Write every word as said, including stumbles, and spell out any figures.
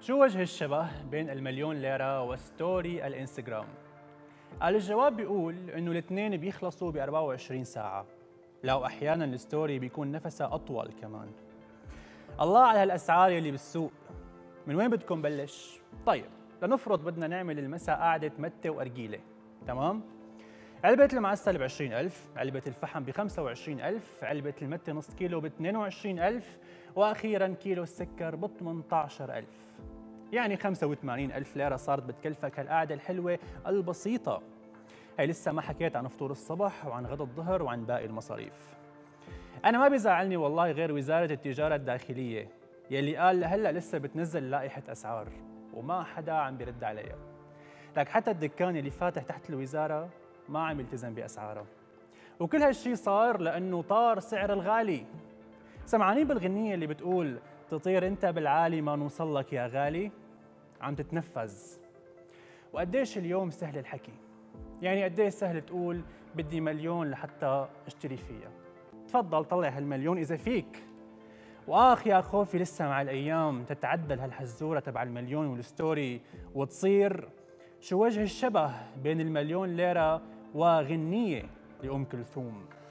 شو وجه الشبه بين المليون ليرة وستوري الانستغرام؟ قال الجواب بيقول انه الاثنين بيخلصوا ب أربعة وعشرين ساعة، لا واحيانا الستوري بيكون نفسها اطول كمان. الله على هالاسعار يلي بالسوق. من وين بدكم بلش؟ طيب لنفرض بدنا نعمل المساء قعدة متة وأرجيلة، تمام؟ علبة المعسل ب عشرين ألف، علبة الفحم ب خمسة وعشرين ألف، علبة المتة نص كيلو ب اثنين وعشرين ألف، وأخيراً كيلو السكر ب ثمانية عشر ألف. يعني خمسة وثمانين ألف ليرة صارت بتكلفك هالقعدة الحلوة البسيطة. هي لسه ما حكيت عن فطور الصبح وعن غدا الظهر وعن باقي المصاريف. أنا ما بيزعلني والله غير وزارة التجارة الداخلية يلي قال لهلا لسه بتنزل لائحة أسعار وما حدا عم بيرد عليها. لك حتى الدكان اللي فاتح تحت الوزارة ما عم يلتزم بأسعاره. وكل هالشي صار لأنه طار سعر الغالي. سمعانين بالغنية اللي بتقول تطير انت بالعالي ما نوصل لك يا غالي؟ عم تتنفذ. وقديش اليوم سهل الحكي، يعني قديش سهل تقول بدي مليون لحتى اشتري فيها. تفضل طلع هالمليون اذا فيك. واخ يا خوفي لسه مع الايام تتعدل هالحزوره تبع المليون والستوري وتصير شو وجه الشبه بين المليون ليره وغنيه لأم كلثوم.